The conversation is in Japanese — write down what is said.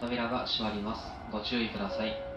扉が閉まります。ご注意ください。